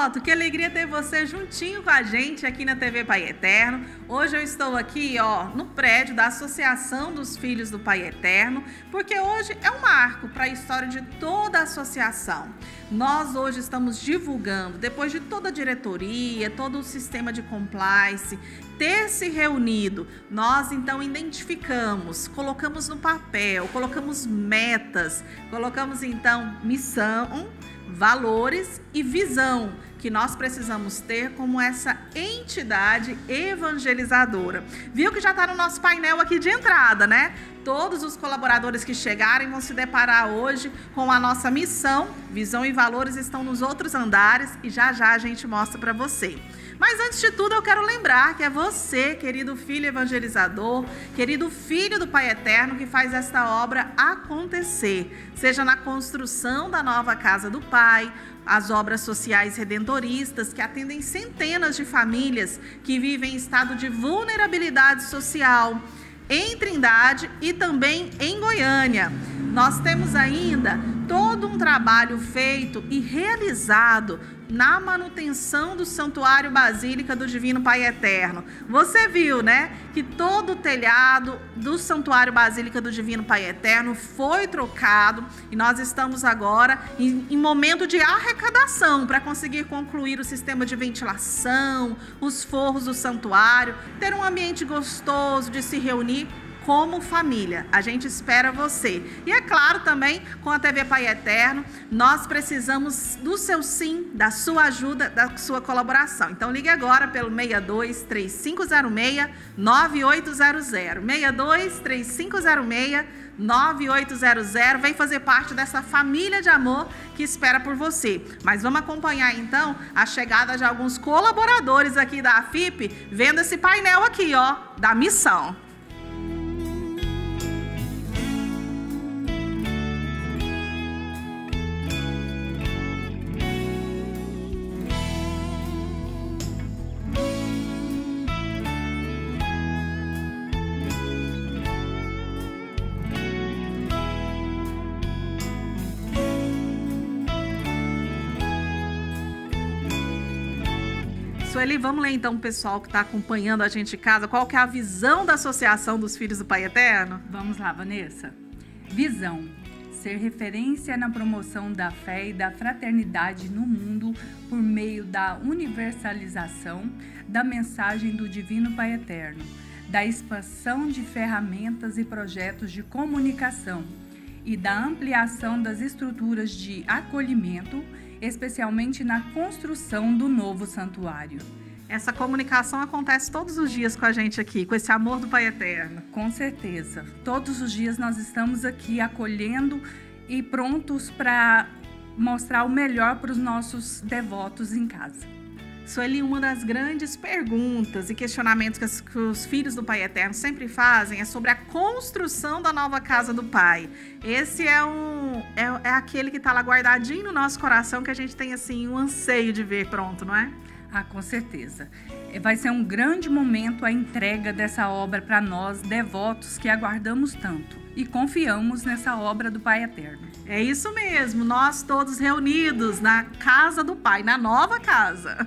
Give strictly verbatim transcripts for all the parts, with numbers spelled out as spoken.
devoto, que alegria ter você juntinho com a gente aqui na T V Pai Eterno. Hoje eu estou aqui, ó, no prédio da Associação dos Filhos do Pai Eterno, porque hoje é um marco para a história de toda a associação. Nós hoje estamos divulgando, depois de toda a diretoria, todo o sistema de compliance ter se reunido, nós então identificamos, colocamos no papel, colocamos metas, colocamos então missão, valores e visão que nós precisamos ter como essa entidade evangelizadora. Viu que já está no nosso painel aqui de entrada, né? Todos os colaboradores que chegarem vão se deparar hoje com a nossa missão, visão e valores estão nos outros andares e já já a gente mostra para você. Mas antes de tudo eu quero lembrar que é você, querido filho evangelizador, querido filho do Pai Eterno, que faz esta obra acontecer, seja na construção da nova casa do Pai, as obras sociais redentoristas que atendem centenas de famílias que vivem em estado de vulnerabilidade social, em Trindade e também em Goiânia. Nós temos ainda todo um trabalho feito e realizado na manutenção do Santuário Basílica do Divino Pai Eterno. Você viu, né, que todo o telhado do Santuário Basílica do Divino Pai Eterno foi trocado e nós estamos agora em, em momento de arrecadação para conseguir concluir o sistema de ventilação, os forros do santuário, ter um ambiente gostoso de se reunir como família. A gente espera você. E é claro também, com a T V Pai Eterno, nós precisamos do seu sim, da sua ajuda, da sua colaboração. Então ligue agora pelo seis dois três cinco zero seis nove oito zero zero. seis dois três cinco zero seis nove oito zero zero. Vem fazer parte dessa família de amor que espera por você. Mas vamos acompanhar então a chegada de alguns colaboradores aqui da A F I P, vendo esse painel aqui, ó, da missão. Sueli, vamos ler então o pessoal que está acompanhando a gente em casa, qual que é a visão da Associação dos Filhos do Pai Eterno? Vamos lá, Vanessa. Visão: ser referência na promoção da fé e da fraternidade no mundo por meio da universalização da mensagem do Divino Pai Eterno, da expansão de ferramentas e projetos de comunicação e da ampliação das estruturas de acolhimento, especialmente na construção do novo santuário. Essa comunicação acontece todos os dias com a gente aqui, com esse amor do Pai Eterno. Com certeza. Todos os dias nós estamos aqui acolhendo e prontos para mostrar o melhor para os nossos devotos em casa. Sueli, uma das grandes perguntas e questionamentos que, as, que os filhos do Pai Eterno sempre fazem é sobre a construção da nova casa do Pai. Esse é, um, é, é aquele que está lá guardadinho no nosso coração, que a gente tem assim um anseio de ver pronto, não é? Ah, com certeza. Vai ser um grande momento a entrega dessa obra para nós, devotos, que aguardamos tanto e confiamos nessa obra do Pai Eterno. É isso mesmo, nós todos reunidos na casa do Pai, na nova casa.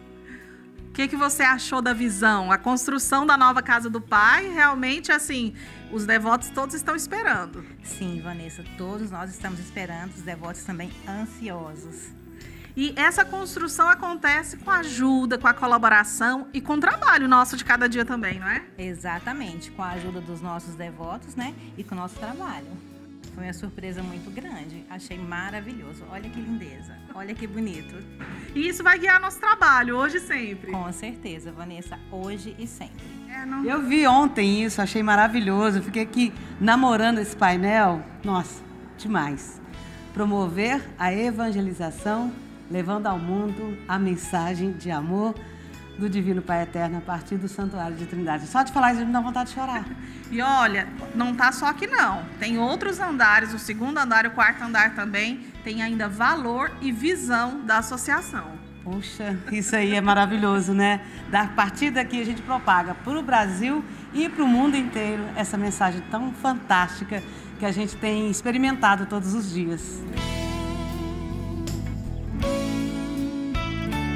O que, que você achou da visão? A construção da nova casa do Pai, realmente, assim, os devotos todos estão esperando. Sim, Vanessa, todos nós estamos esperando, os devotos também ansiosos. E essa construção acontece com a ajuda, com a colaboração e com o trabalho nosso de cada dia também, não é? Exatamente, com a ajuda dos nossos devotos, né? E com o nosso trabalho. Foi uma surpresa muito grande, achei maravilhoso. Olha que lindeza, olha que bonito. E isso vai guiar nosso trabalho, hoje e sempre. Com certeza, Vanessa, hoje e sempre. É, não... Eu vi ontem isso, achei maravilhoso. Fiquei aqui namorando esse painel. Nossa, demais. Promover a evangelização, levando ao mundo a mensagem de amor do Divino Pai Eterno a partir do Santuário de Trindade. Só de falar isso me dá vontade de chorar. E olha, não tá só aqui não. Tem outros andares, o segundo andar e o quarto andar também, tem ainda valor e visão da associação. Puxa, isso aí é maravilhoso, né? Da partir daqui a gente propaga para o Brasil e para o mundo inteiro essa mensagem tão fantástica que a gente tem experimentado todos os dias.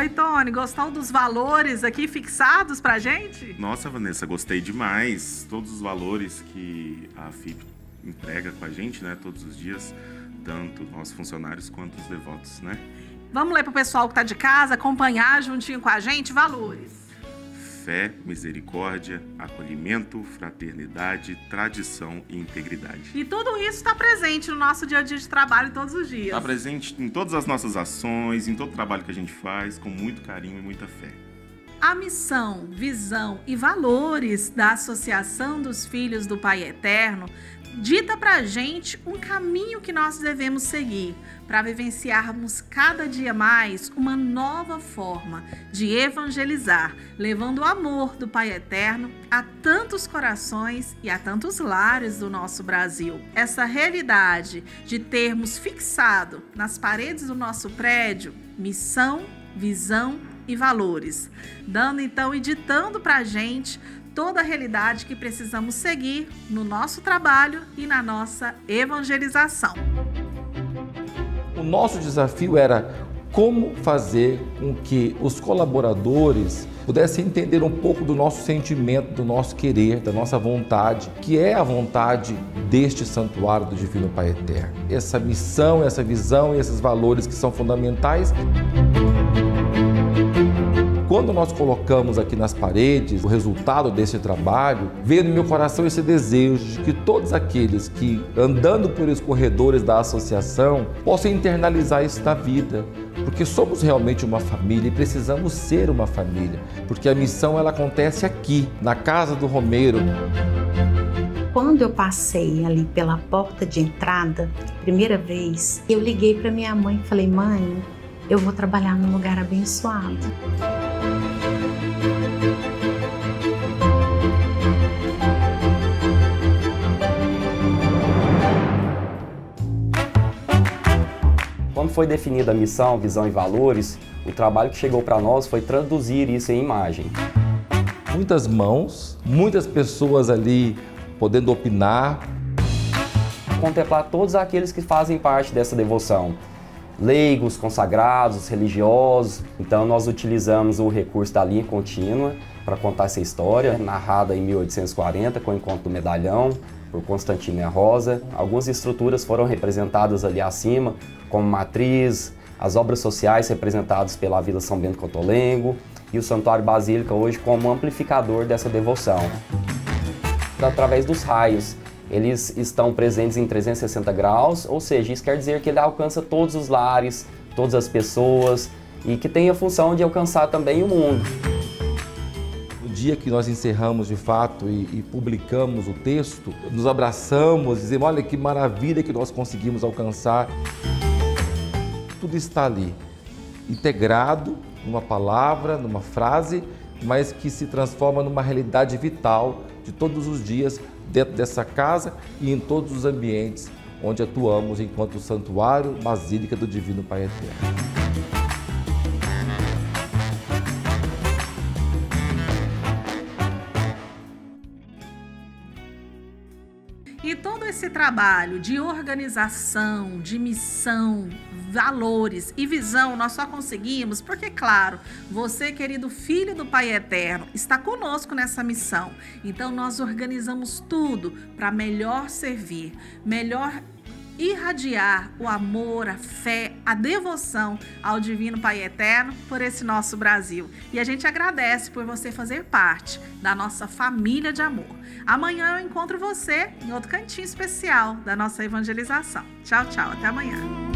Oi, Tony, gostou dos valores aqui fixados pra gente? Nossa, Vanessa, gostei demais. Todos os valores que a F I P entrega com a gente, né, todos os dias, tanto nossos funcionários quanto os devotos, né? Vamos ler pro pessoal que tá de casa, acompanhar juntinho com a gente, valores. Fé, misericórdia, acolhimento, fraternidade, tradição e integridade. E tudo isso está presente no nosso dia a dia de trabalho todos os dias. Está presente em todas as nossas ações, em todo o trabalho que a gente faz, com muito carinho e muita fé. A missão, visão e valores da Associação dos Filhos do Pai Eterno dita pra gente um caminho que nós devemos seguir para vivenciarmos cada dia mais uma nova forma de evangelizar, levando o amor do Pai Eterno a tantos corações e a tantos lares do nosso Brasil. Essa realidade de termos fixado nas paredes do nosso prédio missão, visão e valores, dando então e ditando pra gente toda a realidade que precisamos seguir no nosso trabalho e na nossa evangelização. O nosso desafio era como fazer com que os colaboradores pudessem entender um pouco do nosso sentimento, do nosso querer, da nossa vontade, que é a vontade deste santuário do Divino Pai Eterno. Essa missão, essa visão e esses valores que são fundamentais. Quando nós colocamos aqui nas paredes o resultado desse trabalho, veio no meu coração esse desejo de que todos aqueles que, andando por os corredores da associação, possam internalizar isso na vida, porque somos realmente uma família e precisamos ser uma família, porque a missão ela acontece aqui, na casa do Romeiro. Quando eu passei ali pela porta de entrada, primeira vez, eu liguei para minha mãe e falei: mãe, eu vou trabalhar num lugar abençoado. Quando foi definida a missão, visão e valores, o trabalho que chegou para nós foi traduzir isso em imagem. Muitas mãos, muitas pessoas ali podendo opinar. Contemplar todos aqueles que fazem parte dessa devoção. Leigos, consagrados, religiosos. Então nós utilizamos o recurso da linha contínua para contar essa história, narrada em mil oitocentos e quarenta com o encontro do medalhão, por Constantino e a Rosa. Algumas estruturas foram representadas ali acima, como matriz, as obras sociais representadas pela Vila São Bento Cotolengo e o Santuário Basílica hoje como amplificador dessa devoção. Através dos raios, eles estão presentes em trezentos e sessenta graus, ou seja, isso quer dizer que ele alcança todos os lares, todas as pessoas e que tem a função de alcançar também o mundo. No dia que nós encerramos de fato e, e publicamos o texto, nos abraçamos, dizemos: olha que maravilha que nós conseguimos alcançar. Tudo está ali, integrado numa palavra, numa frase, mas que se transforma numa realidade vital de todos os dias dentro dessa casa e em todos os ambientes onde atuamos enquanto Santuário Basílica do Divino Pai Eterno. E todo esse trabalho de organização, de missão, valores e visão nós só conseguimos porque, claro, você, querido filho do Pai Eterno, está conosco nessa missão. Então nós organizamos tudo para melhor servir, melhor irradiar o amor, a fé, a devoção ao Divino Pai Eterno por esse nosso Brasil. E a gente agradece por você fazer parte da nossa família de amor. Amanhã eu encontro você em outro cantinho especial da nossa evangelização. Tchau, tchau. Até amanhã.